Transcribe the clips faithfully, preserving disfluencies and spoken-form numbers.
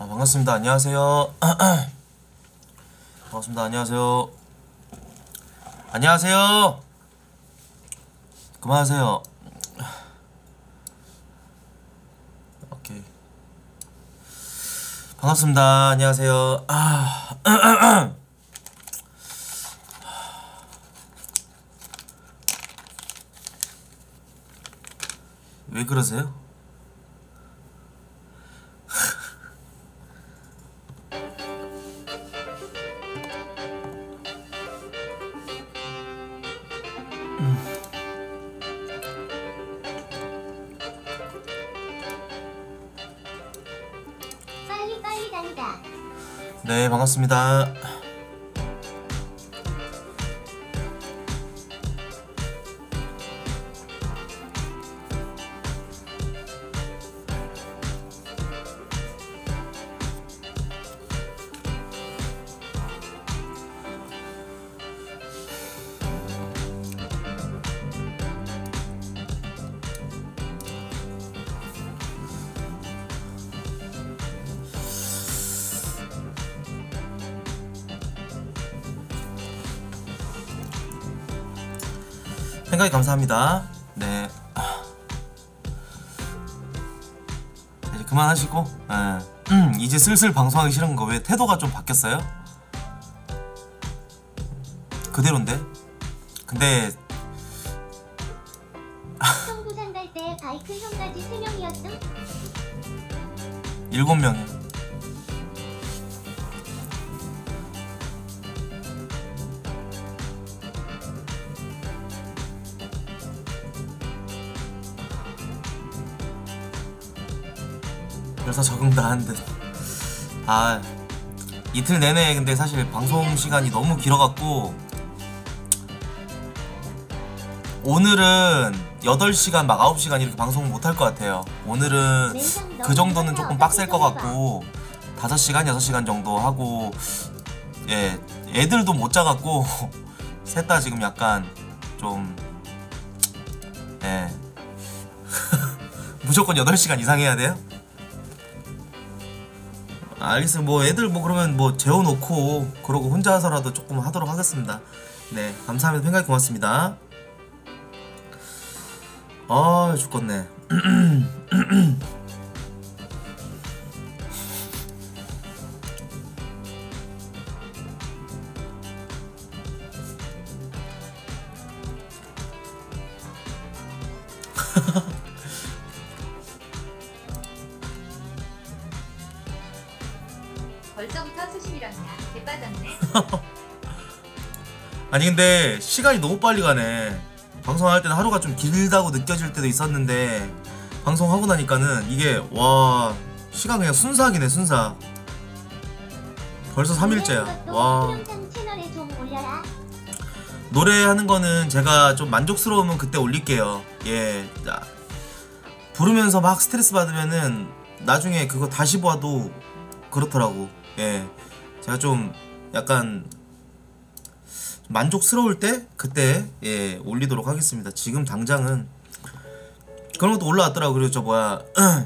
아, 반갑습니다. 안녕하세요. 반갑습니다. 안녕하세요. 안녕하세요. 그만하세요. 오케이. 반갑습니다. 안녕하세요. 아, 왜 그러세요? 빨리 빨리 다니다. 네, 반갑습니다. 생각이 감사합니다. 네. 이제 그만하시고, 네. 음, 이제 슬슬 방송하기 싫은 거. 왜 태도가 좀 바뀌었어요? 그대로인데? 근데 청부산 갈 때 바이크 형까지 세 명이었음? 일곱 명이요. 그래서 적응 다 한 듯. 아, 이틀 내내 근데 사실 방송 시간이 너무 길어갖고 오늘은 여덟 시간 막 아홉 시간 이렇게 방송 못할 것 같아요. 오늘은 그 정도는 조금 빡셀 것 같고 다섯 시간, 여섯 시간 정도 하고, 예, 애들도 못 자갖고 셋 다 지금 약간 좀, 예 무조건 여덟 시간 이상 해야 돼요? 알겠어요. 뭐 애들 뭐 그러면 뭐 재워놓고 그러고 혼자서라도 조금 하도록 하겠습니다. 네, 감사합니다. 생각이 고맙습니다. 아, 죽겠네. 벌써부터 수심이랑냐 개빠졌네. 아니 근데 시간이 너무 빨리 가네. 방송할 때는 하루가 좀 길다고 느껴질 때도 있었는데 방송하고 나니까는 이게 와, 시간 그냥 순삭이네, 순삭. 벌써 삼 일째야. 와. 채널에 좀 올려라. 노래하는 거는 제가 좀 만족스러우면 그때 올릴게요. 예. 자, 부르면서 막 스트레스 받으면은 나중에 그거 다시 봐도 그렇더라고. 예. 제가 좀 약간 만족스러울 때 그때 예 올리도록 하겠습니다. 지금 당장은 그런 것도 올라왔더라고. 그리고 저 뭐야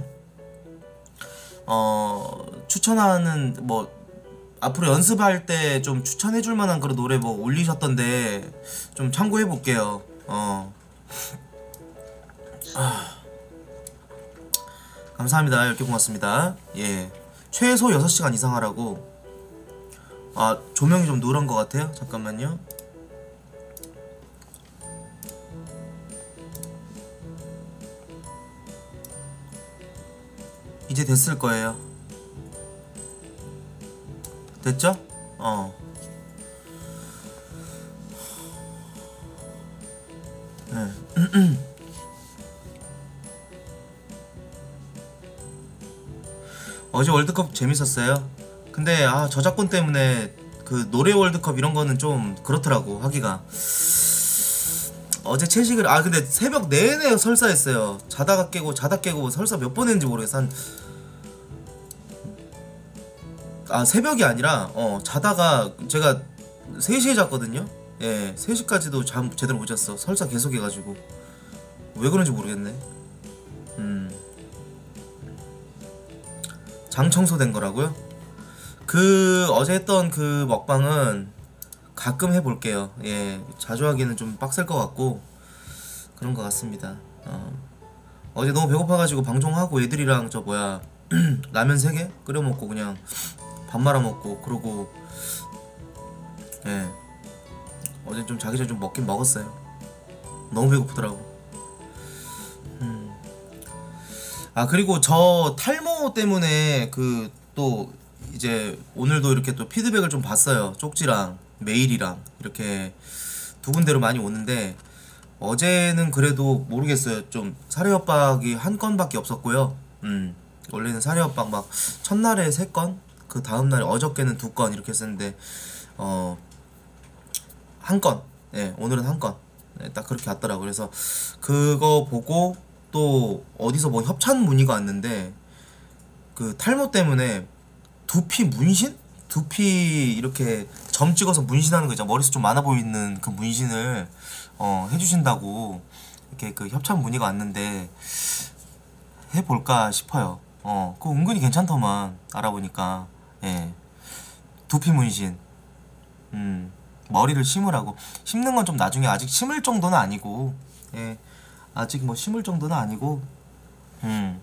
어 추천하는 뭐 앞으로 연습할 때 좀 추천해줄 만한 그런 노래 뭐 올리셨던데 좀 참고해 볼게요. 어 아, 감사합니다. 이렇게 고맙습니다. 예, 최소 여섯 시간 이상 하라고. 아, 조명이 좀 노란 것 같아요. 잠깐만요. 이제 됐을 거예요. 됐죠? 어. 네. 어제 월드컵 재밌었어요. 근데 아, 저작권 때문에 그 노래 월드컵 이런 거는 좀 그렇더라고, 하기가. 어제 채식을, 아 근데 새벽 내내 설사했어요. 자다가 깨고 자다 깨고 설사 몇 번 했는지 모르겠어. 한, 아 새벽이 아니라 어 자다가 제가 세 시에 잤거든요. 예, 세 시까지도 잠 제대로 못 잤어. 설사 계속 해가지고 왜 그런지 모르겠네. 음 장 청소된 거라고요? 그 어제 했던 그 먹방은 가끔 해볼게요. 예, 자주 하기는 좀 빡셀 것 같고 그런 것 같습니다. 어. 어제 너무 배고파가지고 방송하고 애들이랑 저 뭐야 라면 세 개 끓여 먹고 그냥 밥 말아 먹고 그러고 예 어제 좀 자기 전에 좀 먹긴 먹었어요. 너무 배고프더라고. 음. 아 그리고 저 탈모 때문에 그 또 이제 오늘도 이렇게 또 피드백을 좀 봤어요. 쪽지랑 메일이랑 이렇게 두 군데로 많이 오는데 어제는 그래도 모르겠어요. 좀 사례협박이 한 건밖에 없었고요. 음 원래는 사례협박 막 첫날에 세 건, 그 다음날에 어저께는 두 건 이렇게 했었는데 어 한 건, 예 오늘은 한 건, 예, 딱 그렇게 왔더라고. 그래서 그거 보고 또 어디서 뭐 협찬 문의가 왔는데 그 탈모 때문에 두피 문신? 두피 이렇게 점 찍어서 문신하는 거 있잖아. 머리숱 좀 많아 보이는 그 문신을 어, 해주신다고 이렇게 그 협찬 문의가 왔는데 해볼까 싶어요. 어, 그거 은근히 괜찮더만 알아보니까. 예, 두피 문신. 음, 머리를 심으라고. 심는 건 좀 나중에 아직 심을 정도는 아니고, 예, 아직 뭐 심을 정도는 아니고, 음.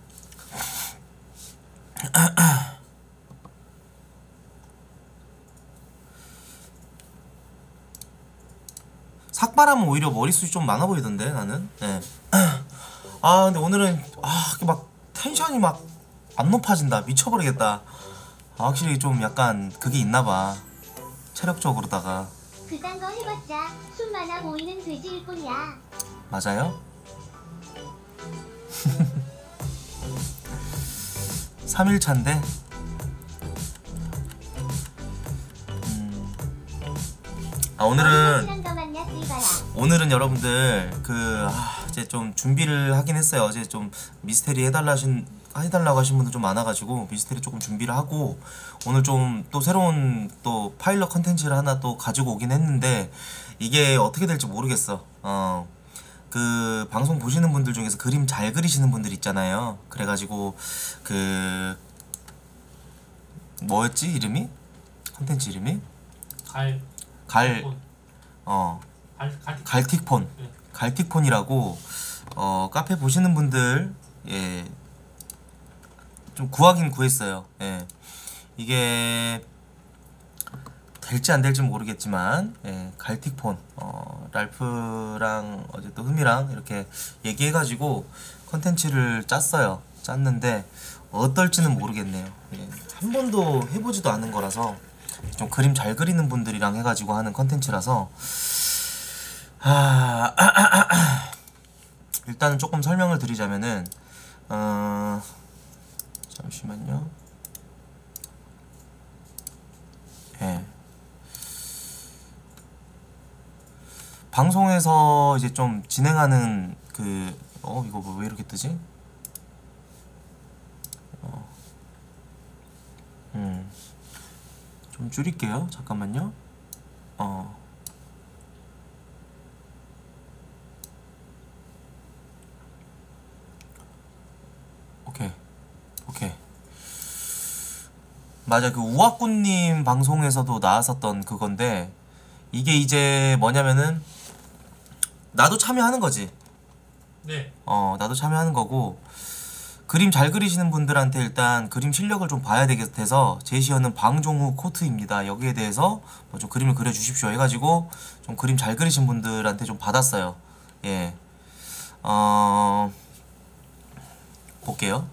삭발하면 오히려 머리숱이 좀 많아 보이던데 나는. 네. 아 근데 오늘은 아 막 텐션이 막 안 높아진다. 미쳐버리겠다. 아, 확실히 좀 약간 그게 있나봐. 체력적으로다가. 그딴 거 해봤자 숨 많아 보이는 돼지일 뿐이야. 맞아요? 삼 일 차인데 음. 아 오늘은 오늘은 여러분들 그 아, 이제 좀 준비를 하긴 했어요. 어제 좀 미스테리 해달라 하신 해달라고 하신 분들 좀 많아가지고 미스테리 조금 준비를 하고 오늘 좀 또 새로운 또 파일럿 컨텐츠를 하나 또 가지고 오긴 했는데 이게 어떻게 될지 모르겠어. 어. 그 방송 보시는 분들 중에서 그림 잘 그리시는 분들 있잖아요. 그래가지고 그 뭐였지 이름이? 컨텐츠 이름이? 갈 갈 어 갈, 갈, 갈틱폰. 네. 갈틱폰이라고 어 카페 보시는 분들 예 좀 구하긴 구했어요. 예 이게 될지 안 될지 모르겠지만 예, 갈틱폰 어, 랄프랑 어제 또 흠이랑 이렇게 얘기해가지고 컨텐츠를 짰어요. 짰는데 어떨지는 모르겠네요. 예, 한 번도 해보지도 않은 거라서 좀 그림 잘 그리는 분들이랑 해가지고 하는 컨텐츠라서 아, 일단은 조금 설명을 드리자면은 어, 잠시만요. 예. 방송에서 이제 좀 진행하는 그, 어, 이거 뭐 왜 이렇게 뜨지? 어, 음, 좀 줄일게요. 잠깐만요. 어, 오케이, 오케이. 맞아, 그 우아꾼님 방송에서도 나왔었던 그건데 이게 이제 뭐냐면은 나도 참여하는 거지. 네. 어 나도 참여하는 거고 그림 잘 그리시는 분들한테 일단 그림 실력을 좀 봐야 되겠어서 제시어는 방종후 코트입니다. 여기에 대해서 뭐 좀 그림을 그려주십시오 해가지고 좀 그림 잘 그리신 분들한테 좀 받았어요. 예. 어 볼게요.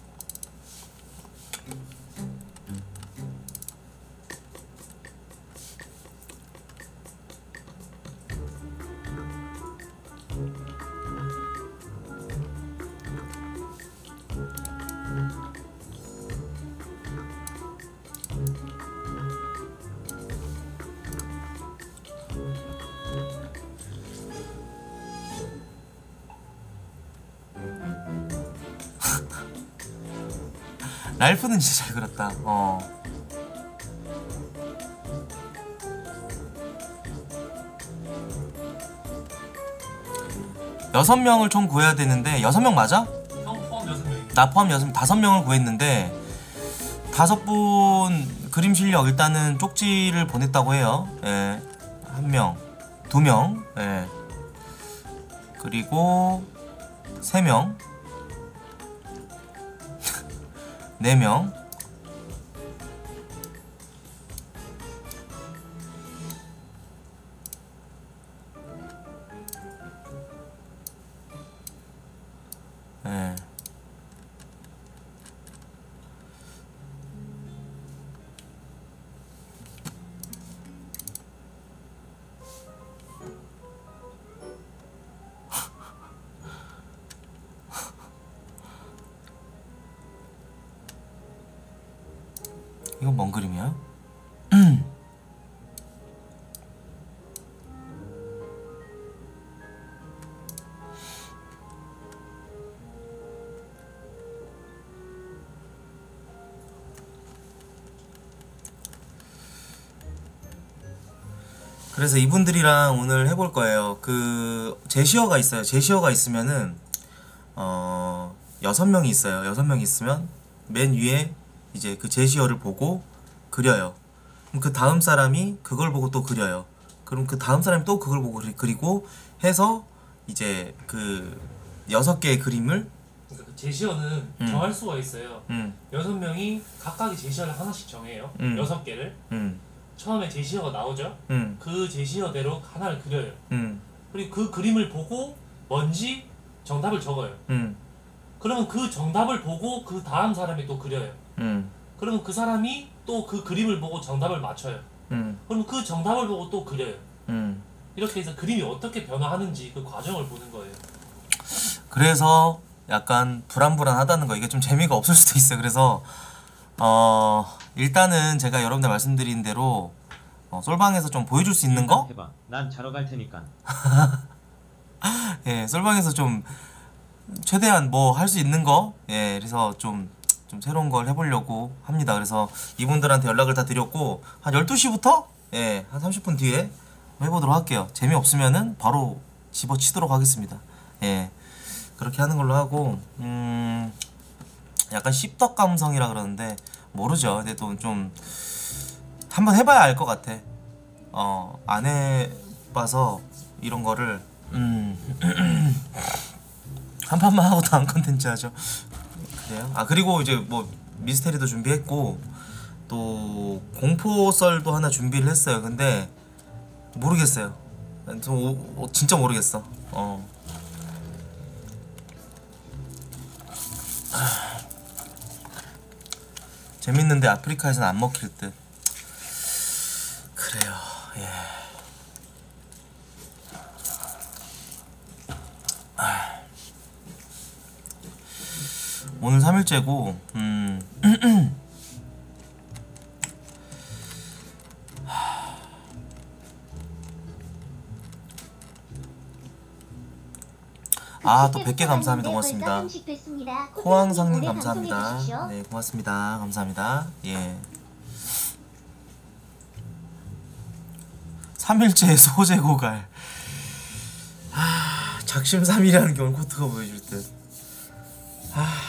랄프는 진짜 잘 그렸다. 어. 여섯 명을 총 구해야 되는데 여섯 명 맞아? 형 포함 여섯 명입니다. 나 포함 여섯 명 다섯 명을 구했는데 다섯 분 그림 실력 일단은 쪽지를 보냈다고 해요. 예. 한 명, 두 명, 예. 그리고 세 명, 네 명, 예. 이건 뭔 그림이야? 그래서 이분들이랑 오늘 해볼 거예요. 그 제시어가 있어요. 제시어가 있으면은 어 여섯 명이 있어요. 여섯 명이 있으면 맨 위에 이제 그 제시어를 보고 그려요. 그럼 그 다음 사람이 그걸 보고 또 그려요. 그럼 그 다음 사람이 또 그걸 보고 그리, 그리고 해서 이제 그 여섯 개의 그림을 그러니까 그 제시어는 음. 정할 수가 있어요. 음, 여섯 명이 각각의 제시어를 하나씩 정해요. 음. 여섯 개를. 음, 처음에 제시어가 나오죠. 음, 그 제시어대로 하나를 그려요. 음, 그리고 그 그림을 보고 뭔지 정답을 적어요. 음, 그러면 그 정답을 보고 그 다음 사람이 또 그려요. 음, 그러면 그 사람이 또 그 그림을 보고 정답을 맞춰요. 음, 그럼 그 정답을 보고 또 그려요. 음. 이렇게 해서 그림이 어떻게 변화하는지 그 과정을 보는 거예요. 그래서 약간 불안불안하다는 거, 이게 좀 재미가 없을 수도 있어요. 그래서 어 일단은 제가 여러분들 말씀드린 대로 어, 솔방에서 좀 보여줄 수 있는 거, 해봐. 난 자러 갈 테니까. 예, 솔방에서 좀 최대한 뭐 할 수 있는 거, 예, 그래서 좀, 좀 새로운 걸 해보려고 합니다. 그래서 이분들한테 연락을 다 드렸고, 한 열두 시부터, 예, 한 삼십 분 뒤에 해보도록 할게요. 재미없으면은 바로 집어치도록 하겠습니다. 예, 그렇게 하는 걸로 하고, 음, 약간 씹덕 감성이라 그러는데, 모르죠. 근데 또 좀, 한번 해봐야 알 것 같아. 어, 안 해봐서 이런 거를, 음, 한 판만 하고 다음 컨텐츠 하죠. 그래요? 아, 그리고 이제 뭐 미스테리도 준비했고 또 공포 썰도 하나 준비를 했어요. 근데 모르겠어요. 좀 오, 오, 진짜 모르겠어. 어. 재밌는데 아프리카에서는 안 먹힐 듯. 그래요. 예. 오늘 삼 일째고, 음. 아, 또 백 개 감사합니다. 고맙습니다. 코항상님 감사합니다. 네, 고맙습니다. 감사합니다. 예. 삼 일째 소재 고갈. 아, 작심삼일이라는 게 오늘 코트가 보여줄 듯. 아.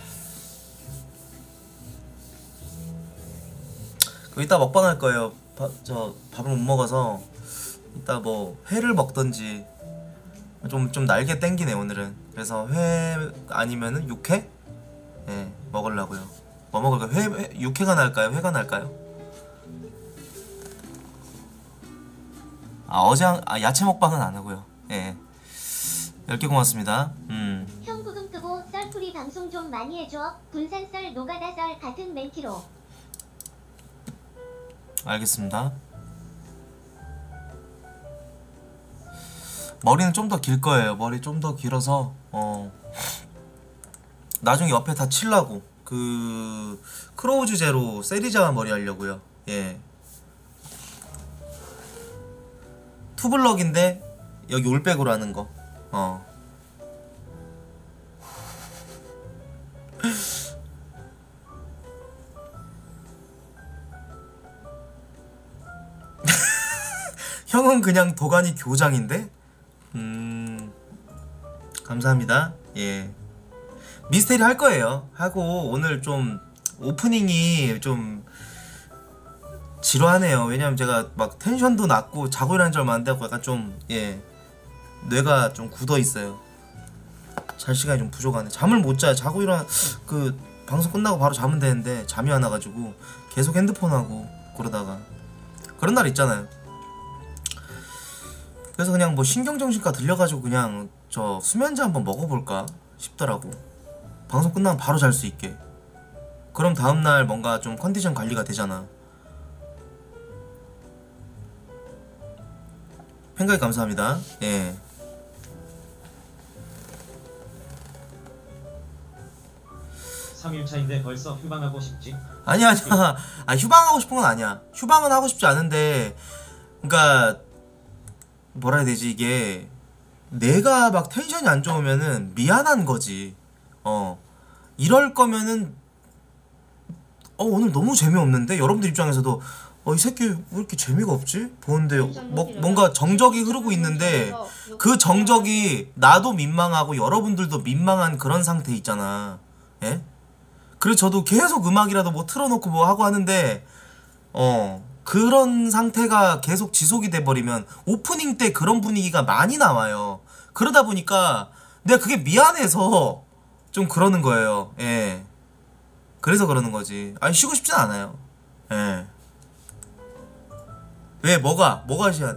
이따 먹방 할 거예요. 바, 저 밥을 못 먹어서 이따 뭐 회를 먹던지 좀 좀 날개 땡기네 오늘은. 그래서 회 아니면은 육회? 예, 먹으려고요. 뭐 먹을까요? 회, 회 육회가 날까요? 회가 날까요? 아, 어제 한, 아, 야채 먹방은 안 하고요. 예. 열 개 고맙습니다. 음. 형 구금 끄고 썰풀이 방송 좀 많이 해줘. 군산 썰 노가다 썰 같은 멘티로. 알겠습니다. 머리는 좀 더 길 거예요. 머리 좀 더 길어서 어 나중에 옆에 다 칠라고 그 크로우즈 제로 세리자 머리 하려고요. 예. 투블럭인데 여기 올백으로 하는 거. 어. 형은 그냥 도가니 교장인데? 음... 감사합니다. 예. 미스테리 할 거예요. 하고 오늘 좀 오프닝이 좀 지루하네요. 왜냐면 제가 막 텐션도 낮고 자고 일어난 지 얼마 안 돼갖고 약간 좀 예 뇌가 좀 굳어 있어요. 잘 시간이 좀 부족하네. 잠을 못 자요. 자고 일어나 그 방송 끝나고 바로 자면 되는데 잠이 안 와가지고 계속 핸드폰 하고 그러다가 그런 날 있잖아요. 그래서 그냥 뭐 신경정신과 들려가지고 그냥 저 수면제 한번 먹어볼까 싶더라고. 방송 끝나면 바로 잘 수 있게. 그럼 다음날 뭔가 좀 컨디션 관리가 되잖아. 팬가입 감사합니다. 예. 삼 일 차인데 벌써 휴방하고 싶지? 아니야 아니야. 아 휴방하고 싶은 건 아니야. 휴방은 하고 싶지 않은데, 그러니까 뭐라 해야 되지 이게 내가 막 텐션이 안 좋으면은 미안한 거지. 어 이럴 거면은 어 오늘 너무 재미없는데 여러분들 입장에서도 어 이 새끼 왜 이렇게 재미가 없지? 보는데 뭐, 뭔가 정적이 흐르고 있는데 그 정적이 나도 민망하고 여러분들도 민망한 그런 상태 있잖아. 예? 그래서 저도 계속 음악이라도 뭐 틀어놓고 뭐 하고 하는데 어 그런 상태가 계속 지속이 돼버리면 오프닝 때 그런 분위기가 많이 나와요. 그러다 보니까 내가 그게 미안해서 좀 그러는 거예요. 예. 그래서 그러는 거지. 아니 쉬고 싶진 않아요. 예. 왜 뭐가 뭐가 시작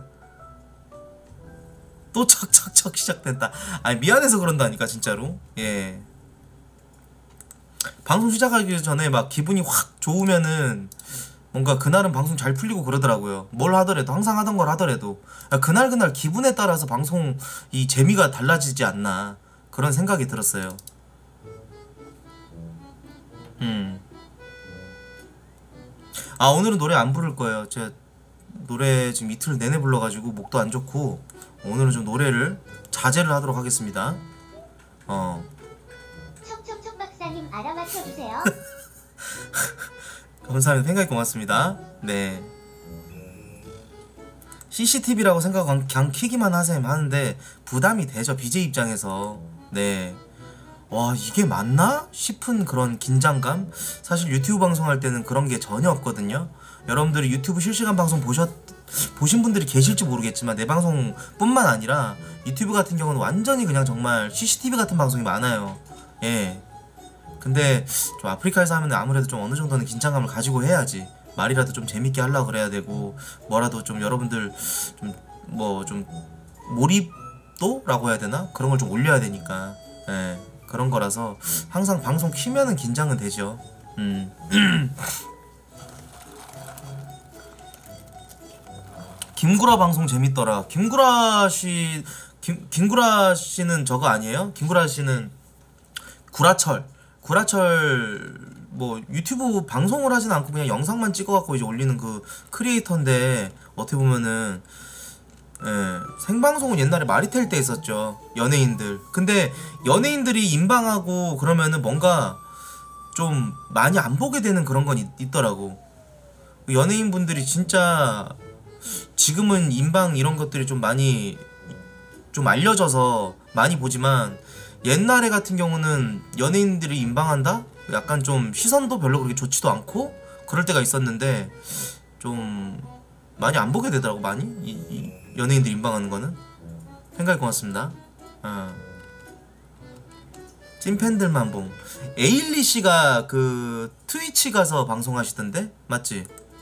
또 척척척 시작된다. 아니 미안해서 그런다니까 진짜로. 예. 방송 시작하기 전에 막 기분이 확 좋으면은 뭔가 그날은 방송 잘 풀리고 그러더라고요. 뭘 하더라도 항상 하던 걸 하더라도 그날 그날 기분에 따라서 방송 이 재미가 달라지지 않나 그런 생각이 들었어요. 음. 아 오늘은 노래 안 부를 거예요. 제가 노래 지금 이틀 내내 불러가지고 목도 안 좋고 오늘은 좀 노래를 자제를 하도록 하겠습니다. 어. 척척척 박사님 알아맞혀주세요. 감사합니다. 팬가입 고맙습니다. 네. 씨씨티비라고 생각하고 그냥 키기만 하셈 하는데 부담이 되죠. 비제이 입장에서. 네. 와 이게 맞나? 싶은 그런 긴장감? 사실 유튜브 방송할 때는 그런 게 전혀 없거든요. 여러분들이 유튜브 실시간 방송 보셨, 보신 분들이 계실지 모르겠지만 내 방송 뿐만 아니라 유튜브 같은 경우는 완전히 그냥 정말 씨씨티비 같은 방송이 많아요. 예. 근데 좀 아프리카에서 하면 아무래도 좀 어느 정도는 긴장감을 가지고 해야지. 말이라도 좀 재밌게 하려고 그래야 되고 뭐라도 좀 여러분들 좀 뭐 좀 몰입도라고 해야 되나? 그런 걸 좀 올려야 되니까. 예. 그런 거라서 항상 방송 키면은 긴장은 되죠. 음. 김구라 방송 재밌더라. 김구라 씨, 김, 김구라 씨는 저거 아니에요? 김구라 씨는 구라철. 구라철 뭐 유튜브 방송을 하진 않고 그냥 영상만 찍어갖고 이제 올리는 그 크리에이터인데 어떻게 보면은 예, 생방송은 옛날에 마리텔 때 있었죠. 연예인들. 근데 연예인들이 인방하고 그러면은 뭔가 좀 많이 안 보게 되는 그런 건 있, 있더라고. 연예인분들이 진짜 지금은 인방 이런 것들이 좀 많이 좀 알려져서 많이 보지만 옛날에 같은 경우는 연예인들이 인방한다? 약간 좀 시선도 별로 그렇게 좋지도 않고 그럴 때가 있었는데 좀 많이 안 보게 되더라고. 많이 이, 이 연예인들 인방하는 거는. 생각이 고맙습니다. 어. 찐팬들만 봄. 에일리 씨가 그 트위치 가서 방송하시던데 맞지?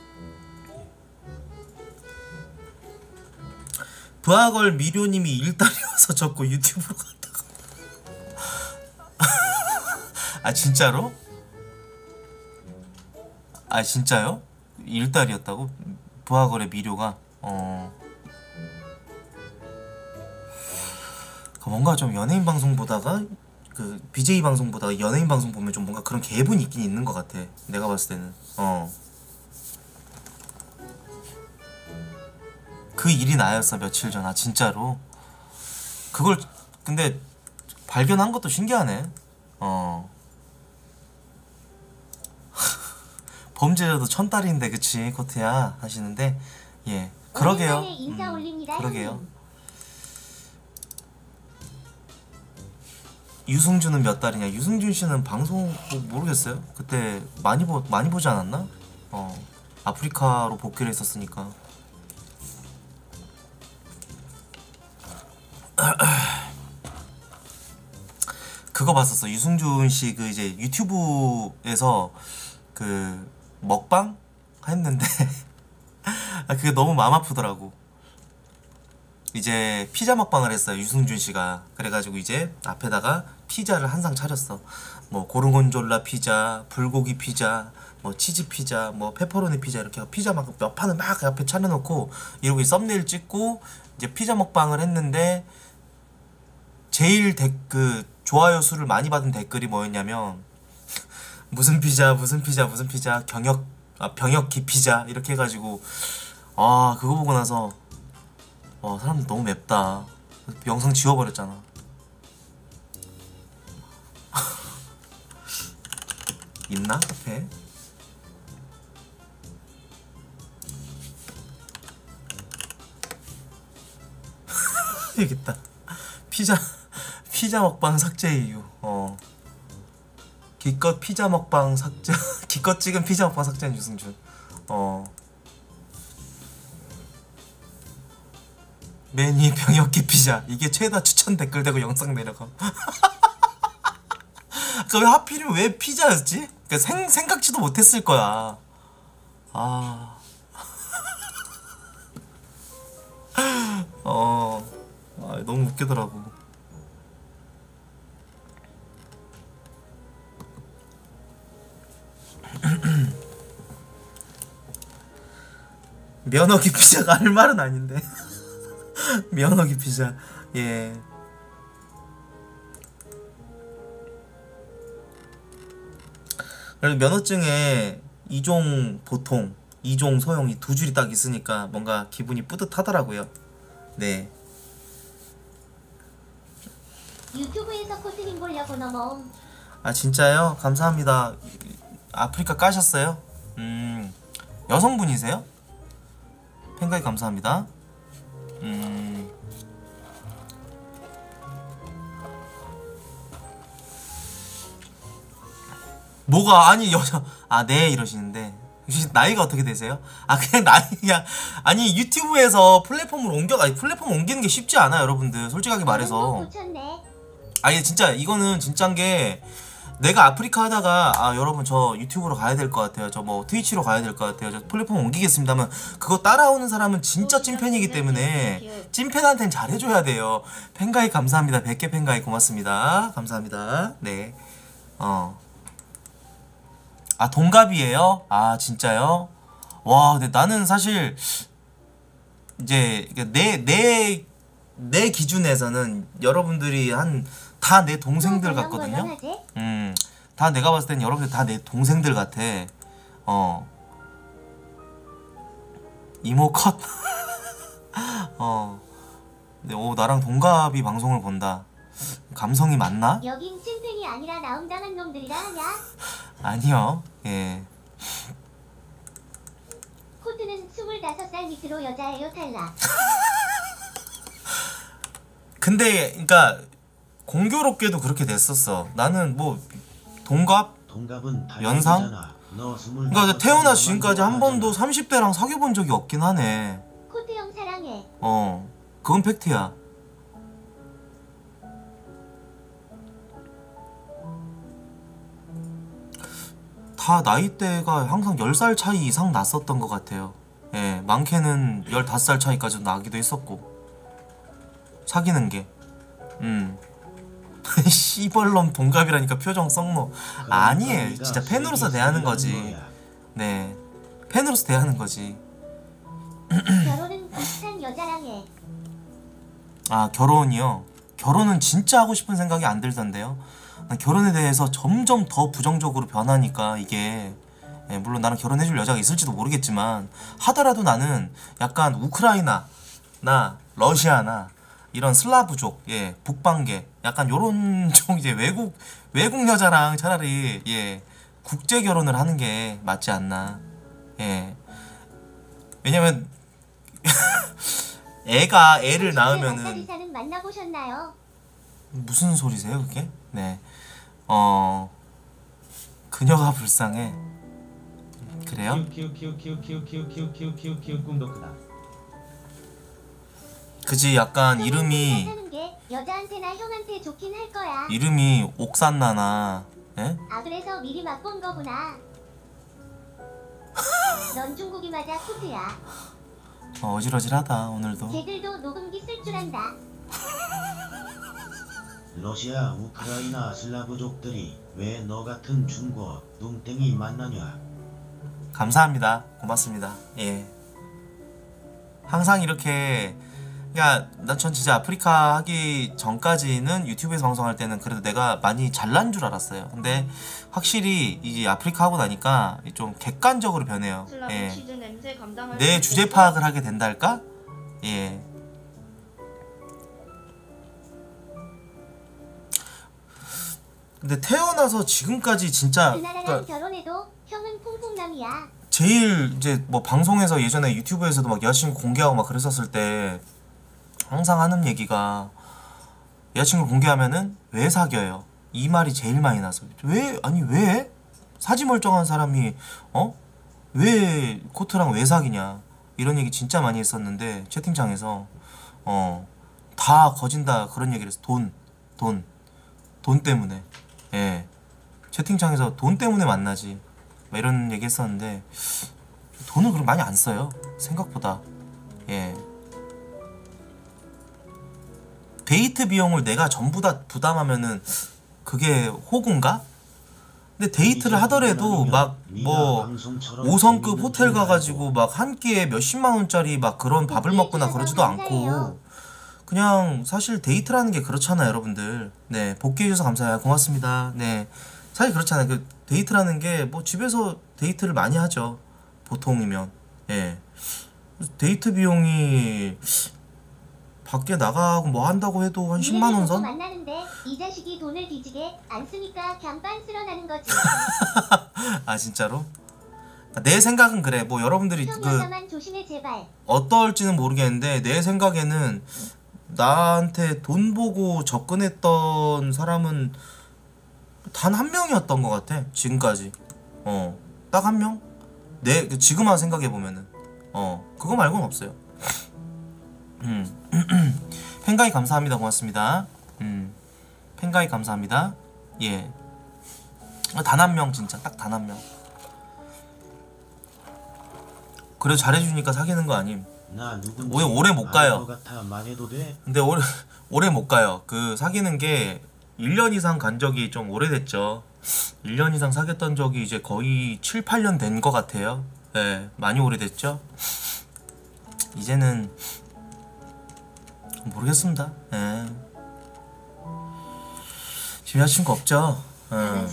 부하걸 미료님이 일달이어서 적고 유튜브로 갔다가 아 진짜로? 아 진짜요? 일달이었다고? 부하걸의 미료가? 어 뭔가 좀 연예인 방송 보다가 그 비제이 방송 보다가 연예인 방송 보면 좀 뭔가 그런 계분이 있긴 있는 것 같아. 내가 봤을 때는. 어. 그 일이 나였어 며칠 전. 아 진짜로? 그걸 근데 발견한 것도 신기하네. 어. 범죄자도 천달인데 그치 코트야 하시는데 예 그러게요. 오랜만에 인사 올립니다, 그러게요. 형님. 유승준은 몇 달이냐? 유승준 씨는 방송 뭐 모르겠어요. 그때 많이 보 많이 보지 않았나? 어 아프리카로 복귀를 했었으니까. 그거 봤었어. 유승준 씨 그 이제 유튜브에서 그 먹방 했는데 아 그게 너무 마음 아프더라고. 이제 피자 먹방을 했어요. 유승준 씨가. 그래가지고 이제 앞에다가 피자를 한 상 차렸어. 뭐 고르곤졸라 피자, 불고기 피자, 뭐 치즈 피자, 뭐 페퍼로니 피자 이렇게 피자 막 몇 판을 막 앞에 차려놓고 이러고 썸네일 찍고 이제 피자 먹방을 했는데 제일 댓, 그 좋아요 수를 많이 받은 댓글이 뭐였냐면 무슨 피자 무슨 피자 무슨 피자 경역 아 병역기 피자 이렇게 해가지고 아 그거 보고 나서 와 사람들 너무 맵다. 영상 지워버렸잖아. 있나? 앞에? 여기 있다. 피자 피자 먹방 삭제 이유. 어 기껏 피자 먹방 삭제 기껏 찍은 피자 먹방 삭제한 유승준. 어 매니 병역기 피자 이게 최다 추천 댓글 되고 영상 내려감. 그 왜 하필이면 왜 피자였지? 그러니까 생, 생각지도 못했을 거야. 아, 어, 아, 너무 웃기더라고. 면허기 피자가 할 말은 아닌데. 면허기 피자. 예. 그래서 면허증에 이종 보통, 이종 소형 이 두 줄이 딱 있으니까 뭔가 기분이 뿌듯하더라고요. 네. 유튜브에서 코트님 보려고 넘어옴. 아 진짜요? 감사합니다. 아프리카 까셨어요? 음 여성분이세요? 팬가입 감사합니다. 음 뭐가 아니 여자 아 네 이러시는데 혹시 나이가 어떻게 되세요? 아 그냥 나이가 아니 유튜브에서 플랫폼을 옮겨 아니 플랫폼 옮기는 게 쉽지 않아 여러분들 솔직하게 말해서. 고쳤네. 아니 진짜 이거는 진짠 게 내가 아프리카 하다가 아 여러분 저 유튜브로 가야 될 것 같아요. 저 뭐 트위치로 가야 될 것 같아요. 저 플랫폼 옮기겠습니다면 그거 따라오는 사람은 진짜 찐팬이기 때문에 찐팬한테는 잘해줘야 돼요. 팬가입 감사합니다. 백 개 팬가입 고맙습니다. 감사합니다. 네. 어. 아 동갑이에요? 아 진짜요? 와 근데 나는 사실 이제 내 내 내 기준에서는 여러분들이 한 다 내 동생들 같거든요. 음, 다 내가 봤을 땐 여러분들 다 내 동생들 같아. 어, 이모 컷. 어, 근데 오 나랑 동갑이 방송을 본다. 감성이 맞나? 여긴 찐팬이 아니라 나음당한 놈들이라 하냐? 아니요. 예. 코트는 스물다섯 살 밑으로 여자예요 탈락. 근데 그러니까 공교롭게도 그렇게 됐었어. 나는 뭐 동갑 동갑은 연상? 너 스물 그러니까 태어나 지금까지 한 번도 삼십 대랑 사귀어 본 적이 없긴 하네. 코트 형 사랑해. 어, 그건 팩트야. 다 나이대가 항상 열 살 차이 이상 났었던 것 같아요. 예, 많게는 열다섯 살 차이까지도 나기도 했었고. 사귀는 게. 음. 씨벌놈 동갑이라니까 표정 썩노. 아니에요. 진짜 팬으로서 대하는 거지. 네. 팬으로서 대하는 거지. 결혼은 비슷한 여자랑 해. 아 결혼이요? 결혼은 진짜 하고 싶은 생각이 안 들던데요. 난 결혼에 대해서 점점 더 부정적으로 변하니까 이게 예, 물론 나는 결혼해줄 여자가 있을지도 모르겠지만 하더라도 나는 약간 우크라이나나 러시아나 이런 슬라브족, 예, 북방계 약간 요런 쪽 이제 외국 외국 여자랑 차라리 예 국제 결혼을 하는 게 맞지 않나. 예. 왜냐면 애가 애를 낳으면은 마사리사는 만나보셨나요? 무슨 소리세요 그게? 네. 어 그녀가 불쌍해. 그래요? 키우 키우 키우 키우 키우 키우 키우 키우 키우 꿈도 크다. 그지 약간 이름이 하는 게 여자한테나 형한테 좋긴 할 거야. 이름이 옥산나나. 예? 아 그래서 미리 맛본 거구나. 넌 중국이 맞아 코트야. 어, 어질어질하다 오늘도. 쟤들도 녹음기 쓸 줄 안다. 러시아, 우크라이나 슬라브족들이 왜 너 같은 중고 뚱땡이 만나냐? 감사합니다. 고맙습니다. 예. 항상 이렇게 야, 나 전 진짜 아프리카 하기 전까지는 유튜브에서 방송할 때는 그래도 내가 많이 잘난 줄 알았어요. 근데 확실히 이제 아프리카 하고 나니까 좀 객관적으로 변해요. 예. 내 주제 파악을 하게 된달까? 예. 근데 태어나서 지금까지 진짜 그 나라랑 그러니까 결혼해도 형은 퐁퐁남이야. 제일 이제 뭐 방송에서 예전에 유튜브에서도 막 여자친구 공개하고 막 그랬었을 때 항상 하는 얘기가 여자친구 공개하면은 왜 사겨요? 이 말이 제일 많이 나서 왜 아니 왜 사지 멀쩡한 사람이 어? 왜 코트랑 왜 사귀냐 이런 얘기 진짜 많이 했었는데 채팅창에서 어 다 거진다 그런 얘기를 했어. 돈 돈 돈 때문에 예 채팅창에서 돈 때문에 만나지 막 이런 얘기 했었는데 돈을 그렇게 많이 안 써요 생각보다. 예 데이트 비용을 내가 전부 다 부담하면은 그게 호구인가? 근데 데이트를 하더라도 막 뭐 오 성급 호텔 가가지고 막 한 끼에 몇십만 원짜리 막 그런 밥을 먹거나 그러지도 않고 그냥 사실 데이트라는 게 그렇잖아요 여러분들. 네 복귀해주셔서 감사해요. 고맙습니다. 네 사실 그렇잖아요. 그 데이트라는 게 뭐 집에서 데이트를 많이 하죠 보통이면. 예 데이트 비용이 밖에 나가고 뭐 한다고 해도 한 십만 원 선? 만나는데 이 자식이 돈을 뒤지게 안 쓰니까 그냥 빤스러나는 거지. 아 진짜로? 내 생각은 그래. 뭐 여러분들이 형 그 여자만 조심해 제발. 어떨지는 모르겠는데 내 생각에는 나한테 돈 보고 접근했던 사람은 단 한 명이었던 것 같아 지금까지. 어 딱 한 명? 내 지금만 생각해 보면은 어 그거 말고는 없어요. 음 팬가이 감사합니다. 고맙습니다. 음 팬가이 감사합니다. 예 단 한 명 진짜 딱 단 한 명. 그래도 잘해주니까 사귀는 거 아님. 나 누군지 오래 오래 못 가요. 알 것 같아 말해도 돼? 근데 오래 오래 못 가요. 그 사귀는 게 일 년 이상 간 적이 좀 오래됐죠. 일 년 이상 사귀었던 적이 이제 거의 칠, 팔 년 된 것 같아요. 예, 네, 많이 오래됐죠. 이제는 모르겠습니다. 예. 네. 지금 여자친구 없죠? 예.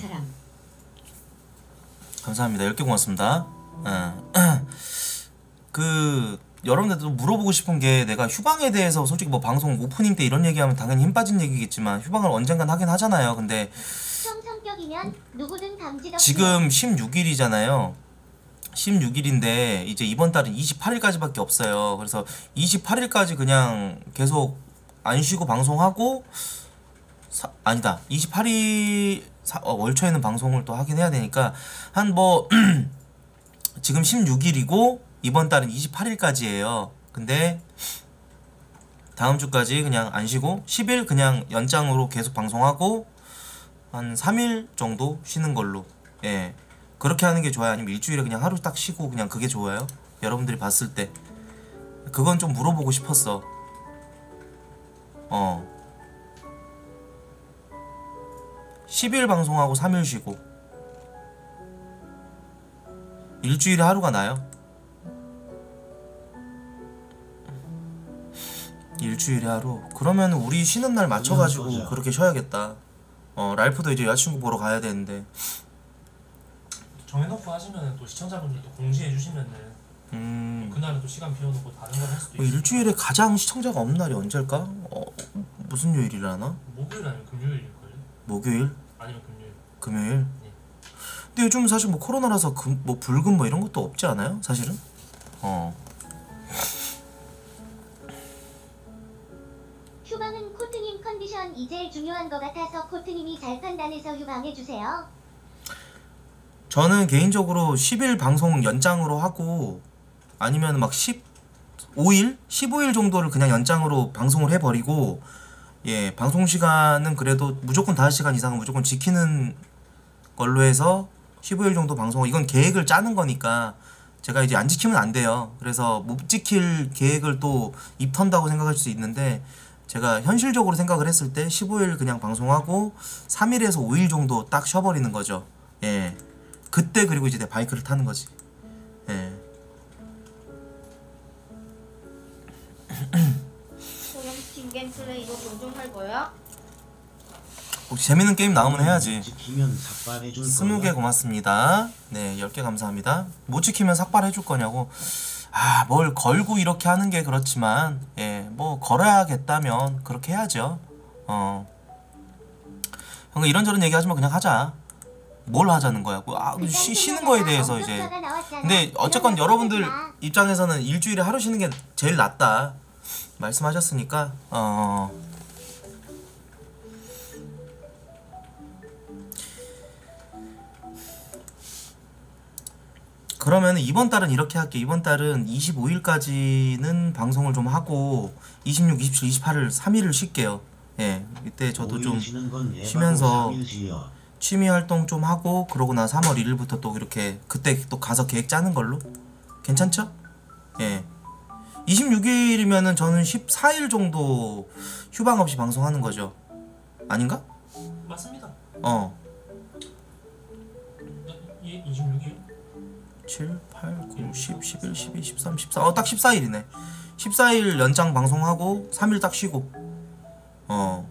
감사합니다. 열 개 고맙습니다. 예. 그 여러분들도 물어보고 싶은 게 내가 휴방에 대해서 솔직히 뭐 방송 오프닝 때 이런 얘기하면 당연히 힘 빠진 얘기겠지만 휴방을 언젠간 하긴 하잖아요. 근데 형 성격이면 누구든 감지덕. 지금 십육 일이잖아요. 십육 일인데 이제 이번 달은 이십팔 일까지밖에 없어요. 그래서 이십팔 일까지 그냥 계속 안 쉬고 방송하고 사, 아니다 이십팔 일 사, 어, 월초에는 방송을 또 하긴 해야 되니까 한 뭐 지금 십육 일이고 이번 달은 이십팔 일까지예요. 근데 다음 주까지 그냥 안 쉬고 십 일 그냥 연장으로 계속 방송하고 한 삼 일 정도 쉬는 걸로. 예. 그렇게 하는 게 좋아요? 아니면 일주일에 그냥 하루 딱 쉬고 그냥 그게 좋아요? 여러분들이 봤을 때 그건 좀 물어보고 싶었어. 어 십 일 방송하고 삼 일 쉬고 일주일에 하루가 나요? 일주일에 하루? 그러면 우리 쉬는 날 맞춰가지고 그렇게 쉬어야겠다. 어 랄프도 이제 여자친구 보러 가야 되는데 정해놓고 하시면 또 시청자분들도 공지해 주시면은 음 그날은 또 시간 비워놓고 다른 걸 할 수도 뭐 있어요. 일주일에 가장 시청자가 없는 날이 언제일까? 어 무슨 요일이라나? 목요일 아니면 금요일일걸요? 목요일? 아니면 금요일. 금요일? 네. 근데 요즘 사실 뭐 코로나라서 금, 뭐 불금 뭐 이런 것도 없지 않아요? 사실은? 어 휴방은 코트님 컨디션 휴방이 제일 중요한 것 같아서 코트님이 잘 판단해서 휴방해주세요. 저는 개인적으로 십 일 방송 연장으로 하고 아니면 막 십오 일? 십오 일 정도를 그냥 연장으로 방송을 해버리고 예 방송 시간은 그래도 무조건 다섯 시간 이상은 무조건 지키는 걸로 해서 십오 일 정도 방송, 이건 계획을 짜는 거니까 제가 이제 안 지키면 안 돼요. 그래서 못 지킬 계획을 또 입 턴다고 생각할 수 있는데 제가 현실적으로 생각을 했을 때 십오 일 그냥 방송하고 삼 일에서 오 일 정도 딱 쉬어버리는 거죠. 예 그때 그리고 이제 내 바이크를 타는 거지. 예 그럼 팀게임 플레이도 종종 할 거야? 혹시 재밌는 게임 나오면 해야지. 지키면 삭발해줄 스무 개 거야. 고맙습니다. 네, 열 개 감사합니다. 못 지키면 삭발해줄 거냐고. 아, 뭘 걸고 이렇게 하는 게 그렇지만, 예, 뭐 걸어야겠다면 그렇게 해야죠. 어. 형 이런저런 얘기하지 마, 그냥 하자. 뭘 하자는 거야? 뭐, 아, 쉬, 쉬는 거에 대해서 이제. 근데 어쨌건 여러분들 입장에서는 일주일에 하루 쉬는 게 제일 낫다 말씀하셨으니까, 어. 그러면 이번 달은 이렇게 할게. 이번 달은 이십오 일까지는 방송을 좀 하고 이십육, 이십칠, 이십팔 일 삼 일을 쉴게요. 예, 이때 저도 좀 쉬면서 취미 활동 좀 하고 그러고 나 삼월 일 일부터 또 이렇게 그때 또 가서 계획 짜는 걸로. 괜찮죠? 예. 이십육 일이면은 저는 십사 일 정도 휴방 없이 방송하는 거죠. 아닌가? 맞습니다. 어. 예, 이십육 일. 칠, 팔, 구, 십, 십일, 십이, 십삼, 십사. 어, 딱 십사 일이네. 십사 일 연장 방송하고 삼 일 딱 쉬고. 어.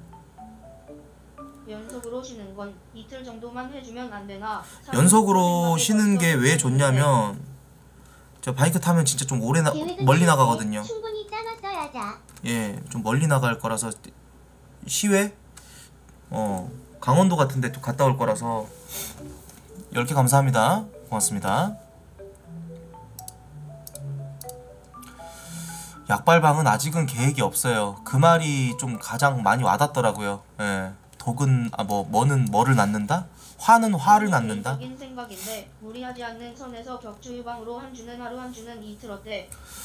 연속으로 쉬는 건 이틀 정도만 해주면 안 되나? 연속으로 쉬는 게 왜 좋냐면 저 바이크 타면 진짜 좀 오래 나 멀리 나가거든요. 충분히 짜놨어야자. 예, 좀 멀리 나갈 거라서 시외 어, 강원도 같은 데 또 갔다 올 거라서 열 개 감사합니다. 고맙습니다. 약발방은 아직은 계획이 없어요. 그 말이 좀 가장 많이 와닿더라고요. 예. 독은 아 뭐 뭐는 뭐를 낳는다? 화는 화를 낳는다? 개인적인 생각인데 무리하지 않는 선에서 격주 휴방으로 한 주는 하루 한 주는 이틀 어때?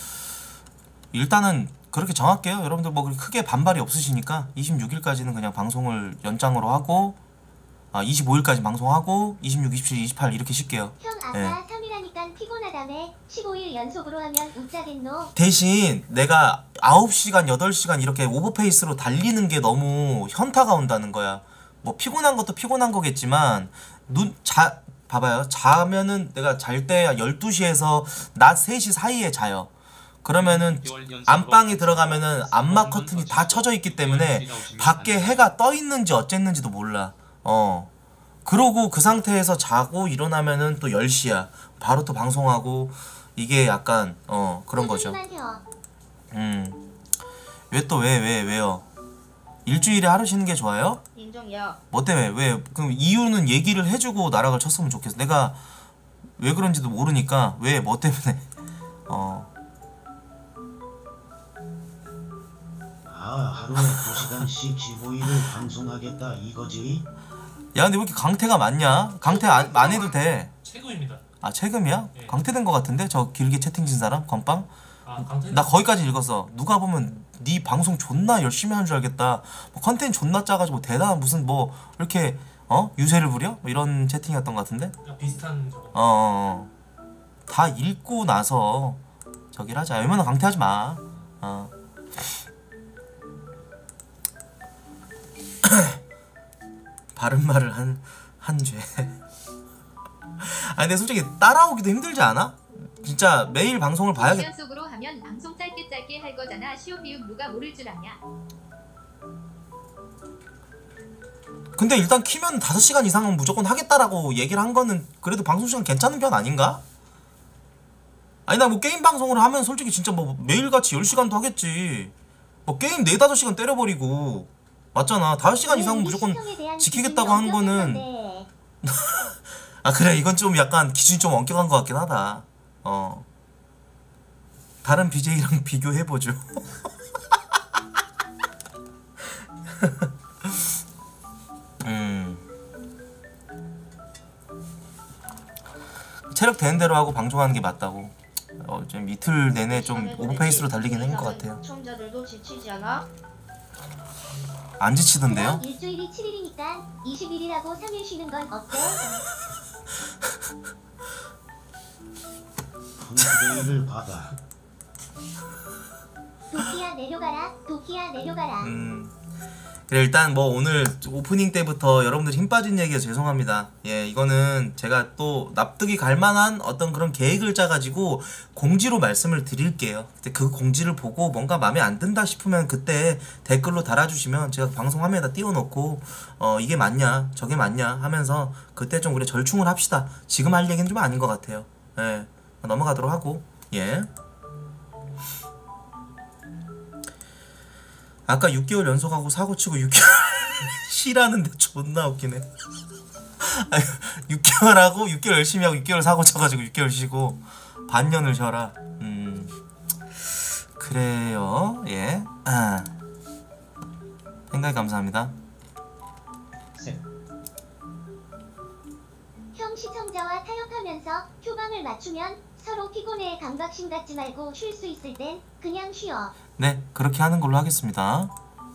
일단은 그렇게 정할게요. 여러분들 뭐 그렇게 크게 반발이 없으시니까 이십육 일까지는 그냥 방송을 연장으로 하고 아 이십오 일까지 방송하고 이십육, 이십칠, 이십팔 이렇게 쉴게요. 형 아까 예. 삼 일 하니까 피곤하다며. 십오 일 연속으로 하면 웃자겠노. 대신 내가 아홉 시간, 여덟 시간 이렇게 오버페이스로 달리는 게 너무 현타가 온다는 거야. 뭐 피곤한 것도 피곤한 거겠지만 눈 자 봐봐요. 자면은 내가 잘 때 열두 시에서 낮 세 시 사이에 자요. 그러면은 안방에 들어가면은 안마 커튼이 다 쳐져 있기 때문에 밖에 해가 떠 있는지 어쨌는지도 몰라. 어. 그러고 그 상태에서 자고 일어나면은 또 열 시야. 바로 또 방송하고 이게 약간 어 그런 거죠. 음. 왜 또 왜 왜 왜요? 일주일에 하루 쉬는 게 좋아요? 인정이야. 뭐 때문에? 왜? 그럼 이유는 얘기를 해주고 나락을 쳤으면 좋겠어. 내가 왜 그런지도 모르니까 왜? 뭐 때문에? 어. 아 하루에 두 시간씩 십오 일을 방송하겠다 이거지? 야 근데 왜 이렇게 강태가 많냐? 강태 안, 안 해도 돼. 최고입니다. 아 최금이야? 네. 강태된 거 같은데? 저 길게 채팅 친 사람? 건빵? 아, 강태. 나 거기까지 읽었어. 누가 보면 네 방송 존나 열심히 하는 줄 알겠다. 뭐 컨텐츠 존나 짜가지고 대단한 무슨 뭐 이렇게 어? 유세를 부려? 뭐 이런 채팅이었던 것 같은데? 비슷한 저거. 어, 어, 어. 다 읽고 나서 저기를 하자. 웬만하면 강퇴하지 마. 어. 바른 말을 한, 한 죄. 아니 근데 솔직히 따라오기도 힘들지 않아? 진짜 매일 방송을 봐야겠... 연속으로 하면 방송 짧게 짧게 할 거잖아. 시오 비육 누가 모를 줄 아냐. 근데 일단 키면 다섯 시간 이상은 무조건 하겠다라고 얘기를 한 거는 그래도 방송 시간 괜찮은 편 아닌가? 아니 나 뭐 게임 방송을 하면 솔직히 진짜 뭐 매일같이 열 시간도 하겠지. 뭐 게임 네, 다섯 시간 때려버리고 맞잖아. 다섯 시간 이상은 무조건 지키겠다고 하는 거는 아 그래 이건 좀 약간 기준이 좀 엄격한 것 같긴 하다. 어 다른 비제이랑 비교해보죠. 체력 되는 대로 하고 방송하는 게 맞다고. 어, 좀 이틀 내내 좀 오버페이스로 달리긴 한 것 같아요. 시청자들도 지치지 않아? 안 지치던데요? 그럼 일주일이 칠 일이니까 이십 일이라고 삼 일 쉬는 건 어때? 분수대를 받아. 도끼야 내려가라. 도끼야 내려가라. 음. 그래 일단 뭐 오늘 오프닝 때부터 여러분들 힘 빠진 얘기가 죄송합니다. 예, 이거는 제가 또 납득이 갈 만한 어떤 그런 계획을 짜가지고 공지로 말씀을 드릴게요. 근데 그 공지를 보고 뭔가 마음에 안 든다 싶으면 그때 댓글로 달아주시면 제가 방송 화면에다 띄워놓고 어 이게 맞냐 저게 맞냐 하면서 그때 좀 우리 절충을 합시다. 지금 할 얘기는 좀 아닌 것 같아요. 예, 넘어가도록 하고. 예. 아까 육 개월 연속하고 사고치고 육 개월 쉬라는데 존나 웃기네. 육 개월 하고 육 개월 열심히 하고 육 개월 사고 쳐가지고 육 개월 쉬고 반년을 쉬어라. 음 그래요. 예. 아. 생각 감사합니다. 셋. 형 시청자와 타협하면서 휴방을 맞추면 서로 피곤해. 강박심 갖지 말고 쉴 수 있을 땐 그냥 쉬어. 네, 그렇게 하는 걸로 하겠습니다.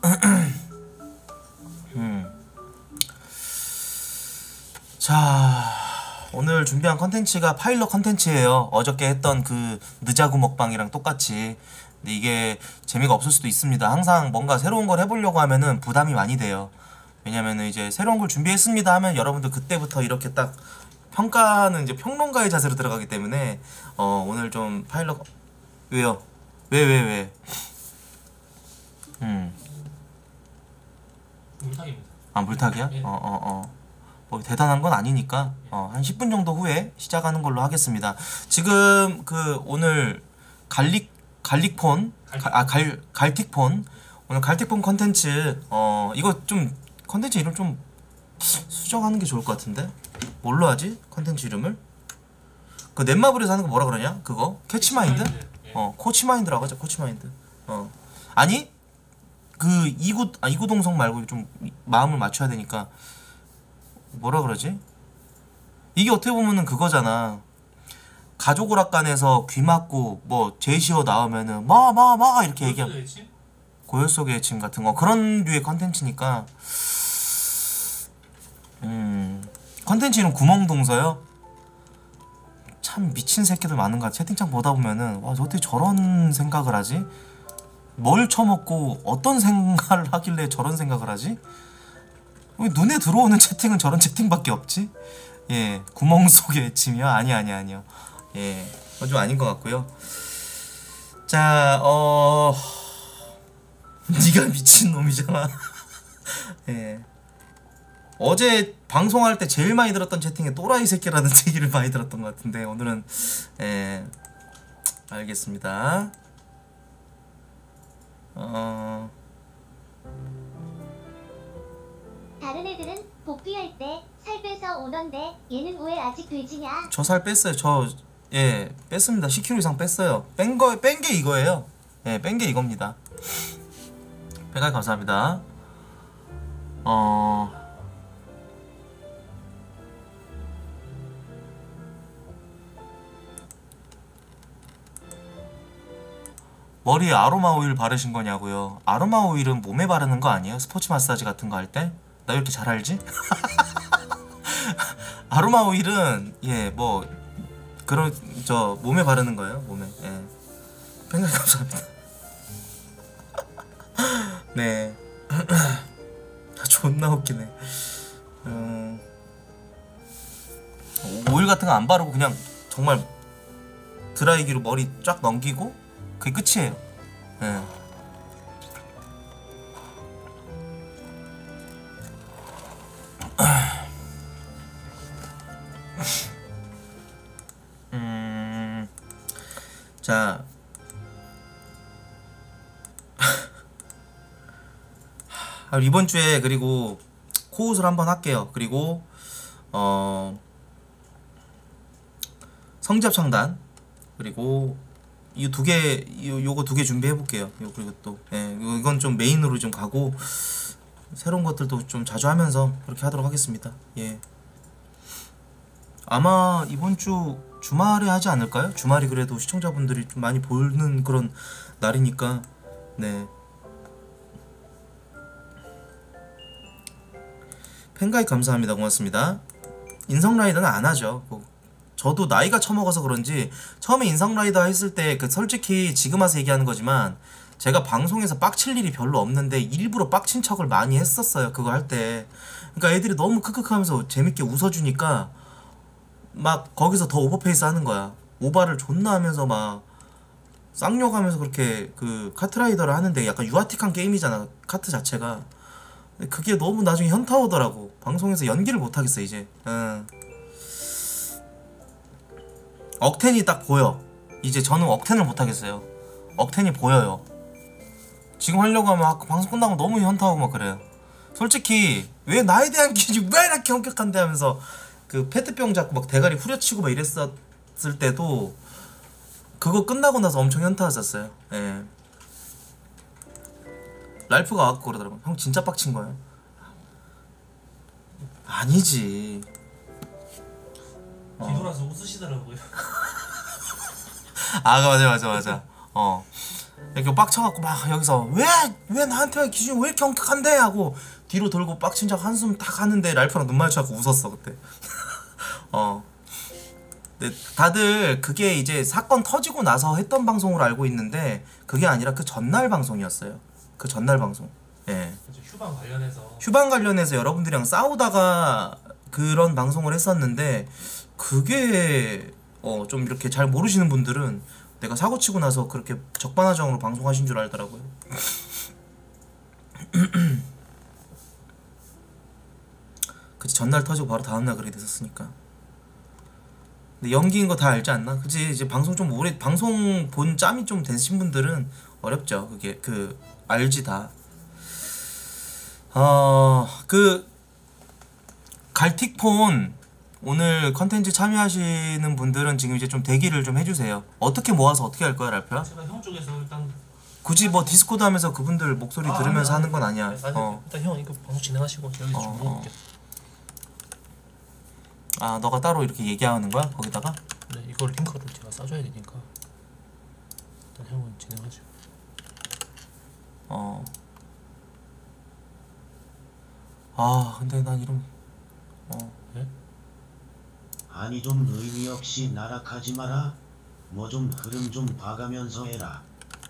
음. 자, 오늘 준비한 컨텐츠가 파일럿 컨텐츠예요. 어저께 했던 그 느자구 먹방이랑 똑같이. 근데 이게 재미가 없을 수도 있습니다. 항상 뭔가 새로운 걸 해보려고 하면은 부담이 많이 돼요. 왜냐면은 이제 새로운 걸 준비했습니다 하면 여러분들 그때부터 이렇게 딱 평가는 이제 평론가의 자세로 들어가기 때문에 어 오늘 좀 파일럿 왜요? 왜 왜 왜? 음. 물타기입니다. 아 물타기야? 네. 어어 어, 어. 뭐 대단한 건 아니니까 어, 한 십 분 정도 후에 시작하는 걸로 하겠습니다. 지금 그 오늘 갈릭 갈릭폰 아갈 갈틱폰 오늘 갈틱폰 컨텐츠 어 이거 좀 컨텐츠 이름 좀 수정하는 게 좋을 것 같은데 뭘로 하지? 컨텐츠 이름을 그 넷마블에서 하는 거 뭐라 그러냐? 그거 캐치마인드? 어 코치마인드라고 하자. 코치마인드. 어 아니 그 이구 아 이구동성 말고 좀 마음을 맞춰야 되니까 뭐라 그러지? 이게 어떻게 보면은 그거잖아. 가족 오락관에서 귀 막고 뭐 제시어 나오면은 마 마 마 이렇게 얘기하면 고요 속의 애침 같은 거 그런 류의 컨텐츠니까 음 컨텐츠 이름 구멍동서요? 참 미친 새끼들 많은 것 같아. 채팅창 보다 보면은 와 저 어떻게 저런 생각을 하지? 뭘 처먹고 어떤 생각을 하길래 저런 생각을 하지? 왜 눈에 들어오는 채팅은 저런 채팅밖에 없지? 예, 구멍 속의 애침이요? 아니 아니 아니요. 예, 그건 좀 아닌 것 같고요. 자, 어... 네가 미친놈이잖아. 예. 어제 방송할 때 제일 많이 들었던 채팅에 또라이 새끼라는 얘기를 많이 들었던 것 같은데 오늘은 예 알겠습니다. 어... 다른 애들은 복귀할 때 살 빼서 오던데 얘는 왜 아직 돼지냐? 저 살 뺐어요. 저 예 뺐습니다. 십 킬로그램 이상 뺐어요. 뺀 거 뺀 게 이거예요. 예, 뺀 게 이겁니다. 백알 감사합니다. 어... 머리에 아로마 오일 바르신 거냐고요? 아로마 오일은 몸에 바르는 거 아니에요? 스포츠 마사지 같은 거 할 때? 나 왜 이렇게 잘 알지? 아로마 오일은 예 뭐 그런 저 몸에 바르는 거예요. 몸에. 예. 팽글 감사합니다. 네. 존나 웃기네. 음... 오일 같은 거 안 바르고 그냥 정말 드라이기로 머리 쫙 넘기고 그게 끝이에요. 예. 음, 자, 이번 주에 그리고 코웃을 한번 할게요. 그리고 어 성지합 창단 그리고 이 두 개, 요거 두 개 준비해 볼게요. 요 그리고 또 예, 이건 좀 메인으로 좀 가고 새로운 것들도 좀 자주 하면서 그렇게 하도록 하겠습니다. 예. 아마 이번 주 주말에 하지 않을까요? 주말이 그래도 시청자분들이 좀 많이 보는 그런 날이니까. 네. 팬가입 감사합니다. 고맙습니다. 인성라이더는 안 하죠. 뭐 저도 나이가 처먹어서 그런지 처음에 인성라이더 했을 때 그 솔직히 지금 와서 얘기하는 거지만 제가 방송에서 빡칠 일이 별로 없는데 일부러 빡친 척을 많이 했었어요. 그거 할 때. 그러니까 애들이 너무 크크하면서 재밌게 웃어주니까 막 거기서 더 오버페이스 하는 거야. 오바를 존나 하면서 막 쌍욕하면서 그렇게 그 카트라이더를 하는데 약간 유아틱한 게임이잖아, 카트 자체가. 근데 그게 너무 나중에 현타 오더라고. 방송에서 연기를 못하겠어 이제. 응. 억텐이 딱 보여. 이제 저는 억텐을 못하겠어요. 억텐이 보여요. 지금 하려고 하면 아까 방송 끝나고 너무 현타오고 막 그래요. 솔직히 왜 나에 대한 기준이 왜 이렇게 엄격한데 하면서 그 페트병 잡고 막 대가리 후려치고 막 이랬었을 때도 그거 끝나고 나서 엄청 현타 왔었어요. 예. 랄프가 와갖고 그러더라고. 형 진짜 빡친 거예요? 아니지. 어. 뒤돌아서 웃으시더라고요. 아 맞아 맞아 맞아. 어. 이렇게 빡쳐갖고 막 여기서 왜 왜 나한테 기준이 왜 이렇게 엄격한데 하고 뒤로 돌고 빡친 척 한숨 딱 하는데 랄프랑 눈 마주쳐갖고 웃었어 그때. 어. 근데 다들 그게 이제 사건 터지고 나서 했던 방송으로 알고 있는데 그게 아니라 그 전날 방송이었어요. 그 전날 방송. 예. 그렇죠. 휴방 관련해서. 휴방 관련해서 여러분들이랑 싸우다가 그런 방송을 했었는데 그게 어 좀 이렇게 잘 모르시는 분들은 내가 사고 치고 나서 그렇게 적반하장으로 방송하신 줄 알더라고요. 그치 전날 터지고 바로 다음날 그렇게 됐었으니까. 근데 연기인 거 다 알지 않나? 그치 이제 방송 좀 오래 방송 본 짬이 좀 되신 분들은 어렵죠. 그게 그 알지 다. 어 그 갈틱폰 오늘 컨텐츠 참여하시는 분들은 지금 이제 좀 대기를 좀 해주세요. 어떻게 모아서 어떻게 할 거야, 랄프야? 제가 형 쪽에서 일단 굳이 뭐 디스코드 하면서 그분들 목소리 아, 들으면서 아니, 하는 건 아니야. 아니, 아니, 어. 일단 형 이거 방송 진행하시고 여기서 좀 어, 물어볼게. 아, 너가 따로 이렇게 얘기하는 거야? 거기다가? 네, 이걸 링크를 제가 싸줘야 되니까 일단 형은 진행하시고. 어. 아, 근데 난 이런 어. 네? 아니 좀 의미 없이 나락하지 마라. 뭐 좀 흐름 좀 봐가면서 해라.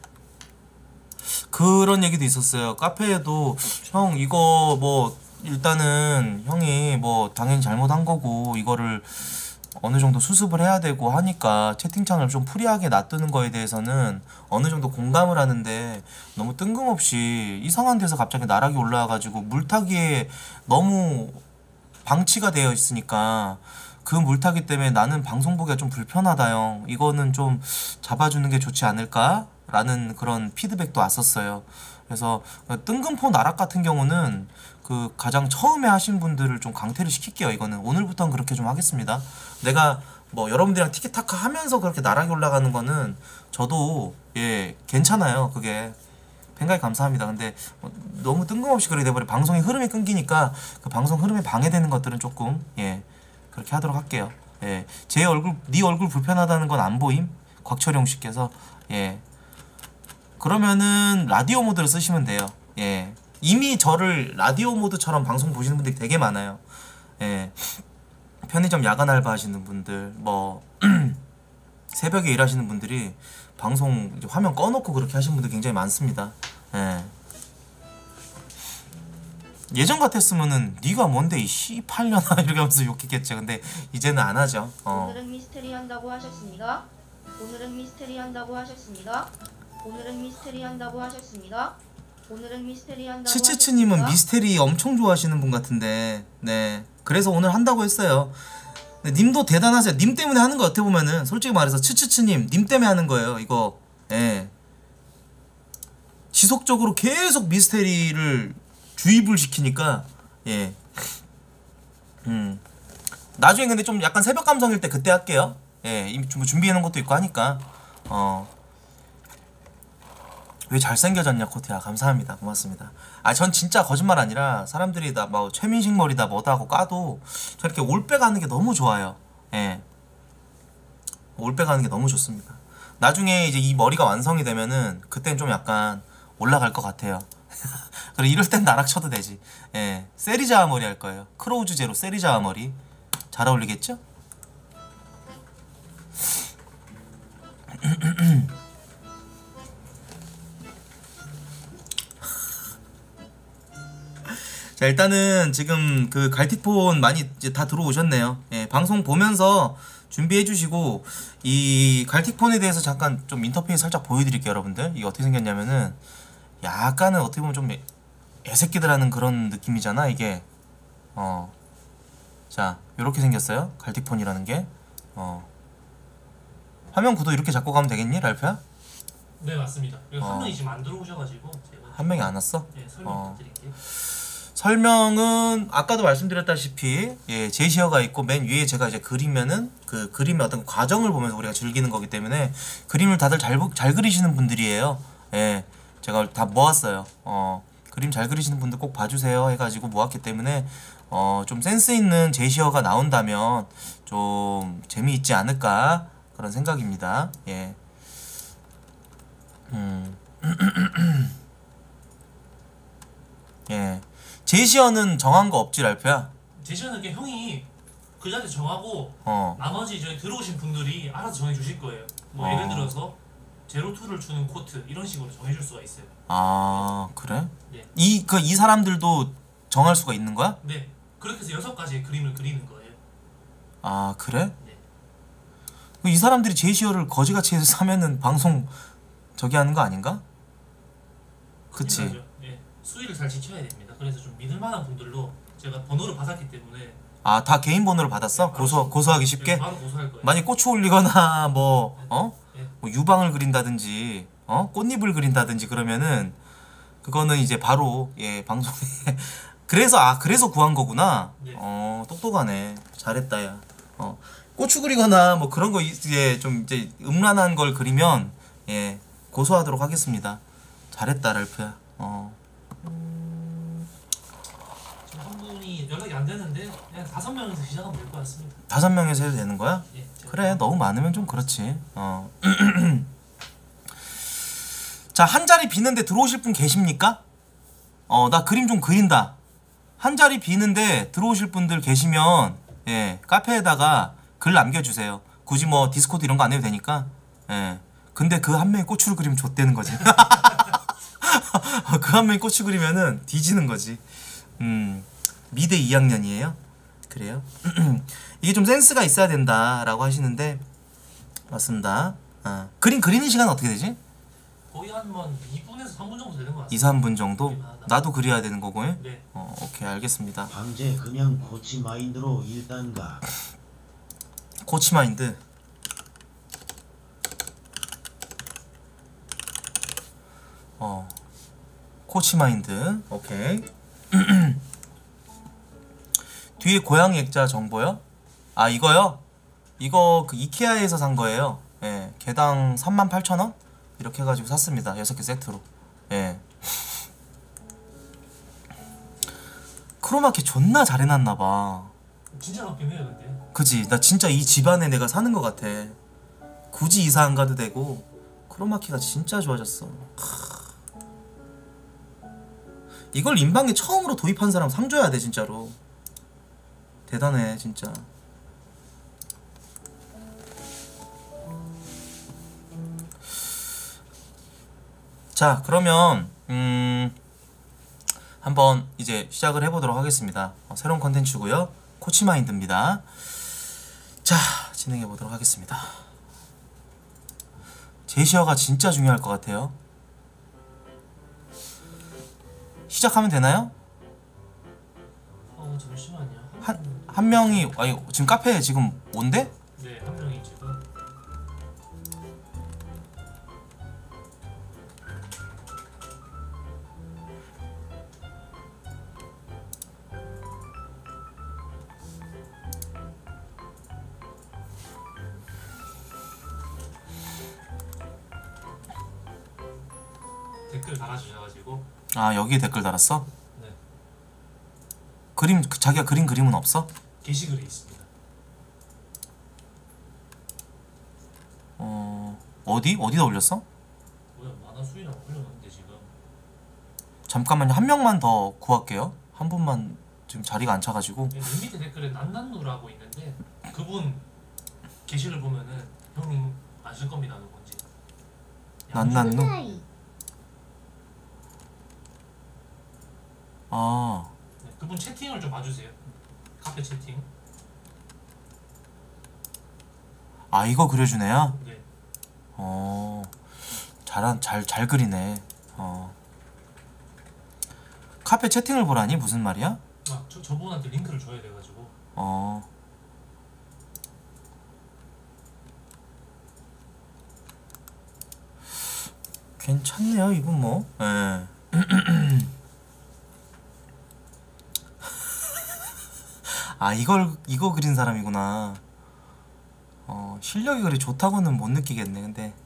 그런 얘기도 있었어요. 카페에도 형 이거 뭐 일단은 형이 뭐 당연히 잘못한 거고 이거를 어느 정도 수습을 해야 되고 하니까 채팅창을 좀 프리하게 놔두는 거에 대해서는 어느 정도 공감을 하는데 너무 뜬금없이 이상한 데서 갑자기 나락이 올라와가지고 물타기에 너무 방치가 되어 있으니까 그 물타기 때문에 나는 방송 보기가 좀 불편하다 형. 이거는 좀 잡아주는 게 좋지 않을까? 라는 그런 피드백도 왔었어요. 그래서 뜬금포 나락 같은 경우는 그 가장 처음에 하신 분들을 좀 강퇴를 시킬게요. 이거는 오늘부터는 그렇게 좀 하겠습니다. 내가 뭐 여러분들이랑 티키타카 하면서 그렇게 나락이 올라가는 거는 저도 예 괜찮아요. 그게 팬가입 감사합니다. 근데 뭐 너무 뜬금없이 그렇게 돼버려 방송의 흐름이 끊기니까 그 방송 흐름에 방해되는 것들은 조금 예 그렇게 하도록 할게요. 예, 제 얼굴 네 얼굴 불편하다는 건 안 보임? 곽철용 씨께서 예 그러면은 라디오 모드를 쓰시면 돼요. 예 이미 저를 라디오 모드처럼 방송 보시는 분들이 되게 많아요. 예 편의점 야간 알바 하시는 분들 뭐 새벽에 일하시는 분들이 방송 이제 화면 꺼놓고 그렇게 하시는 분들 굉장히 많습니다. 예. 예전 같았으면은 네가 뭔데 이 씨팔년아 이렇게 하면서 욕했겠죠. 근데 이제는 안 하죠. 어. 오늘은 미스테리 한다고 하셨습니다. 오늘은 미스테리 한다고 하셨습니다. 오늘은 미스테리 한다고 하셨습니다. 오늘은 미스테리 한다고 츠츠츠님은 하셨습니다. 미스테리 엄청 좋아하시는 분 같은데 네 그래서 오늘 한다고 했어요. 근데 님도 대단하세요. 님 때문에 하는 거 어떻게 보면은 솔직히 말해서 츠츠츠님 님 때문에 하는 거예요 이거. 예 지속적으로 계속 미스테리를 주입을 시키니까 예 음 나중에 근데 좀 약간 새벽 감성일 때 그때 할게요. 예 이미 좀 준비해 놓은 것도 있고 하니까 어 왜 잘생겨졌냐 코트야. 감사합니다. 고맙습니다. 아 전 진짜 거짓말 아니라 사람들이 다 뭐 최민식 머리다 뭐다 하고 까도 저 이렇게 올빼 가는 게 너무 좋아요. 예 올백 하는 게 너무 좋습니다. 나중에 이제 이 머리가 완성이 되면은 그땐 좀 약간 올라갈 것 같아요. 그래 이럴 땐 나락 쳐도 되지. 예, 세리자와 머리 할 거예요. 크로우즈 제로 세리자와 머리 잘 어울리겠죠? 자 일단은 지금 그 갈틱폰 많이 이제 다 들어오셨네요. 예, 방송 보면서 준비해 주시고 이 갈틱폰에 대해서 잠깐 좀 인터페이스 살짝 보여드릴게요 여러분들. 이게 어떻게 생겼냐면은 약간은 어떻게 보면 좀 애새끼들 하는 그런 느낌이잖아 이게. 어, 자 요렇게 생겼어요 갈틱폰이라는 게. 어, 화면 구도 이렇게 잡고 가면 되겠니 랄프야? 네 맞습니다. 이거 어. 한 명이 지금 안 들어오셔가지고 제가 한 명이 안 왔어? 네 설명 어. 드릴게요. 설명은 아까도 말씀드렸다시피 예, 제시어가 있고 맨 위에 제가 이제 그리면은 그 그림의 어떤 과정을 보면서 우리가 즐기는 거기 때문에 그림을 다들 잘, 보- 잘 그리시는 분들이에요. 예, 제가 다 모았어요. 어, 그림 잘 그리시는 분들 꼭 봐주세요 해가지고 모았기 때문에 어, 좀 센스 있는 제시어가 나온다면 좀 재미있지 않을까 그런 생각입니다. 예. 음. 예. 제시어는 정한 거 없지 랄프야? 제시어는 그냥 형이 그 자리 정하고 어. 나머지 저희 들어오신 분들이 알아서 정해주실 거예요. 뭐 어. 예를 들어서 제로투를 주는 코트 이런 식으로 정해줄 수가 있어요. 아 그래? 네. 이 그 이 사람들도 정할 수가 있는 거야? 네 그렇게 해서 여섯 가지의 그림을 그리는 거예요. 아 그래? 네. 그이 사람들이 제시어를 거지같이 해서 사면은 방송 저기 하는 거 아닌가? 그치? 큰일 나죠. 네. 수위를 잘 지켜야 됩니다. 그래서 좀 믿을 만한 분들로 제가 번호를 받았기 때문에 아 다 개인 번호를 받았어? 고소 고소하기 쉽게? 바로 고소할 거예요. 만약 고추 올리거나 뭐 어? 네. 뭐 유방을 그린다든지 어? 꽃잎을 그린다든지 그러면은 그거는 이제 바로 예 방송에 그래서 아 그래서 구한 거구나. 네. 어 똑똑하네. 잘했다 야. 어 고추 그리거나 뭐 그런 거 이제 좀 이제 음란한 걸 그리면 예 고소하도록 하겠습니다. 잘했다 랄프야. 어 지금 한 분이 연락이 안 되는데 그냥 다섯 명에서 시작하면 될 것 같습니다. 다섯 명에서 해도 되는 거야? 예, 제가 그래 너무 많으면 좀 그렇지. 어. 자 한 자리 비는데 들어오실 분 계십니까? 어 나 그림 좀 그린다. 한 자리 비는데 들어오실 분들 계시면 예 카페에다가 글 남겨주세요. 굳이 뭐 디스코드 이런 거 안 해도 되니까. 예 근데 그 한 명이 고추를 그리면 좆되는 거지. 그 한 명이 고추 그리면은 뒤지는 거지. 음 미대 이 학년이에요. 그래요? 이게 좀 센스가 있어야 된다라고 하시는데 맞습니다. 아, 그림 그리는 시간 어떻게 되지? 거의 한번 이 분에서 삼 분 정도 되는 것 같습니다. 이, 삼 분 정도? 나도 그려야 되는 거고. 예? 네. 어, 오케이 알겠습니다. 방제 그냥 코치 마인드로 일단 가. 코치 마인드. 어. 코치 마인드. 오케이. 뒤에 고양이 액자 정보요? 아 이거요? 이거 그 이케아에서 산 거예요. 예. 개당 삼만 팔천 원? 이렇게 해가지고 샀습니다. 여섯 개 세트로. 예. 크로마키 존나 잘 해놨나봐. 진짜 높긴 해요 근데. 그지? 나 진짜 이 집안에 내가 사는 것 같아. 굳이 이사 안 가도 되고 크로마키가 진짜 좋아졌어. 크. 이걸 인방에 처음으로 도입한 사람 상 줘야 돼 진짜로. 대단해 진짜. 자 그러면 음 한번 이제 시작을 해보도록 하겠습니다. 어, 새로운 컨텐츠고요. 코치마인드입니다. 자 진행해보도록 하겠습니다. 제시어가 진짜 중요할 것 같아요. 시작하면 되나요? 어 잠시만요. 한, 한 명이 아니 지금 카페에 지금 온대? 네, 한 명이 지금 댓글 달아주셔가지고 아 여기에 댓글 달았어? 네, 그림 그, 자기가 그린 그림은 없어? 게시글에 있습니다. 어디? 어디다 올렸어? 뭐야 만화 수위라고 올려놨는데 지금. 잠깐만요. 한 명만 더 구할게요. 한 분만 지금 자리가 안 차가지고. 맨 밑에 댓글에 난난누라고 있는데 그분 게시를 보면은 형님 아실 겁니다 누군지. 난난누? 후드아이. 아, 네, 그분 채팅을 좀 봐주세요. 카페 채팅. 아 이거 그려준 애야? 네. 어, 잘한 잘 잘 그리네. 어. 카페 채팅을 보라니 무슨 말이야? 아, 저 저분한테 링크를 줘야 돼가지고. 어. 괜찮네요 이분 뭐. 예. 아 이걸 이거 그린 사람이구나. 어 실력이 그리 좋다고는 못 느끼겠네. 근데